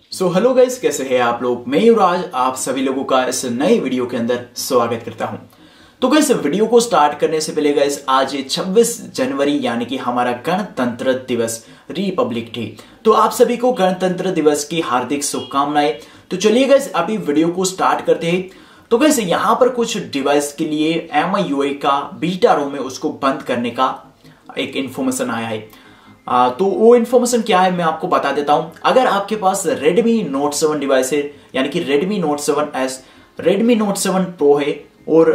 So hello guys, कैसे हैं आप लोग। मैं युवराज आप सभी लोगों का इस नए वीडियो के अंदर स्वागत करता हूं। तो गाइस वीडियो को स्टार्ट करने से पहले गाइस आज 26 जनवरी यानी कि हमारा गणतंत्र दिवस, रिपब्लिक डे। तो आप सभी को गणतंत्र दिवस की हार्दिक शुभकामनाएं। तो चलिए गाइस अभी वीडियो को स्टार्ट करते हैं। तो गाइस यहाँ पर कुछ डिवाइस के लिए MIUI का बीटा रोम है उसको बंद करने का एक इंफॉर्मेशन आया है। तो वो इन्फॉर्मेशन क्या है मैं आपको बता देता हूं। अगर आपके पास Redmi Note 7 डिवाइस है यानी कि Redmi Note 7S, Redmi Note 7 Pro है और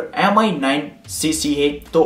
MI9CC है तो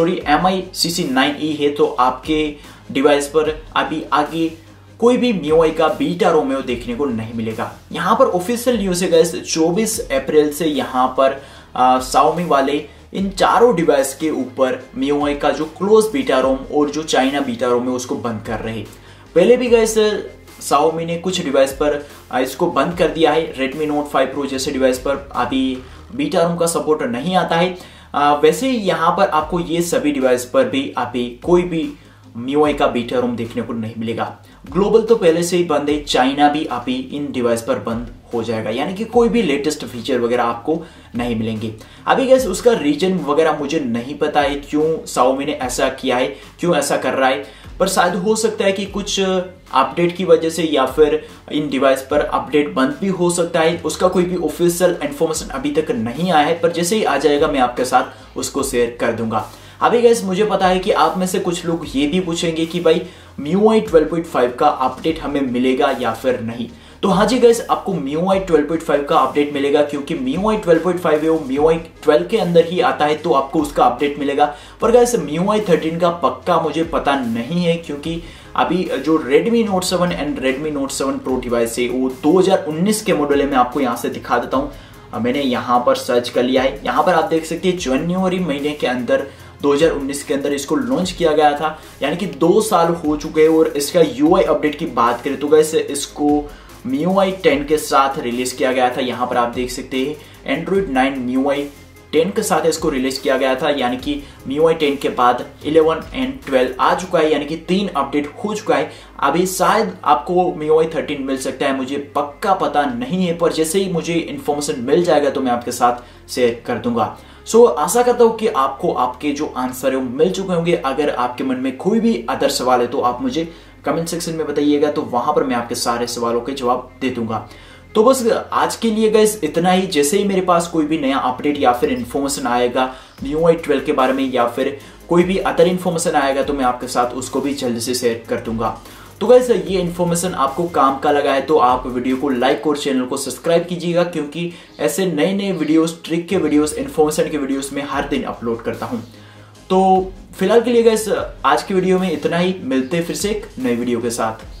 MI CC 9E है तो आपके डिवाइस पर अभी आगे कोई भी MIUI का बीटा रोम है देखने को नहीं मिलेगा। यहाँ पर ऑफिशियल न्यूज है गाइस 24 अप्रैल से यहाँ पर Xiaomi वाले इन चारों डिवाइस के ऊपर MIUI का जो क्लोज बीटा रोम और जो चाइना बीटा रोम है उसको बंद कर रहे हैं। पहले भी गाइस Xiaomi ने कुछ डिवाइस पर इसको बंद कर दिया है। Redmi Note 5 Pro जैसे डिवाइस पर अभी बीटा रोम का सपोर्ट नहीं आता है। वैसे यहाँ पर आपको ये सभी डिवाइस पर भी अभी कोई भी MIUI का बीटा रोम देखने को नहीं मिलेगा। ग्लोबल तो पहले से ही बंद है, चाइना भी अभी इन डिवाइस पर बंद हो जाएगा यानी कि कोई भी लेटेस्ट फीचर वगैरह आपको नहीं मिलेंगे। अभी गैस उसका रीजन वगैरह मुझे नहीं पता है क्यों Xiaomi ने ऐसा किया है, क्यों ऐसा कर रहा है, पर शायद हो सकता है कि कुछ अपडेट की वजह से या फिर इन डिवाइस पर अपडेट बंद भी हो सकता है। उसका कोई भी ऑफिशियल इंफॉर्मेशन अभी तक नहीं आया है, पर जैसे ही आ जाएगा मैं आपके साथ उसको शेयर कर दूंगा। अभी गैस मुझे पता है कि आप में से कुछ लोग ये भी पूछेंगे कि भाई MIUI 12.5 का अपडेट हमें मिलेगा या फिर नहीं। तो हाँ जी गैस, आपको MIUI 12.5 का अपडेट मिलेगा क्योंकि MIUI 12.5 है वो MIUI 12 के अंदर ही आता है तो आपको उसका अपडेट मिलेगा। पर गैस MIUI 13 का पक्का मुझे पता नहीं है क्योंकि अभी जो Redmi Note 7 and Redmi Note 7 Pro device है वो 2019 के मॉडल है। मैं आपको यहाँ से दिखा देता हूँ। मैंने यहाँ पर सर्च कर लिया है। यहाँ पर आप देख सकते हैं जनवरी महीने के अंदर 2019 के अंदर इसको लॉन्च किया गया था यानी कि 2 साल हो चुके हैं। और इसका UI अपडेट की बात करें तो गाइस इसको MIUI 10 के साथ रिलीज किया गया था। यहाँ पर आप देख सकते हैं Android 9 MIUI 10 के साथ इसको रिलीज किया गया था यानी कि MIUI 10 के बाद 11 एंड 12 आ चुका है यानी कि 3 अपडेट हो चुका है। अभी शायद आपको MIUI 13 मिल सकता है, मुझे पक्का पता नहीं है, पर जैसे ही मुझे इन्फॉर्मेशन मिल जाएगा तो मैं आपके साथ शेयर कर दूंगा। सो आशा करता हूँ कि आपको आपके जो आंसर है वो मिल चुके होंगे। अगर आपके मन में कोई भी अदर सवाल है तो आप मुझे कमेंट सेक्शन में बताइएगा, तो वहां पर मैं आपके सारे सवालों के जवाब दे दूंगा। तो बस आज के लिए गाइस इतना ही। जैसे ही मेरे पास कोई भी नया अपडेट या फिर इन्फॉर्मेशन आएगा MIUI 12 के बारे में या फिर कोई भी अदर इन्फॉर्मेशन आएगा तो मैं आपके साथ उसको भी जल्दी से शेयर कर दूंगा। तो गाइस ये इन्फॉर्मेशन आपको काम का लगा है तो आप वीडियो को लाइक और चैनल को सब्सक्राइब कीजिएगा क्योंकि ऐसे नए नए वीडियोस, ट्रिक के वीडियोस, इन्फॉर्मेशन के वीडियोस में हर दिन अपलोड करता हूं। तो फिलहाल के लिए गाइस आज की वीडियो में इतना ही। मिलते हैं फिर से एक नई वीडियो के साथ।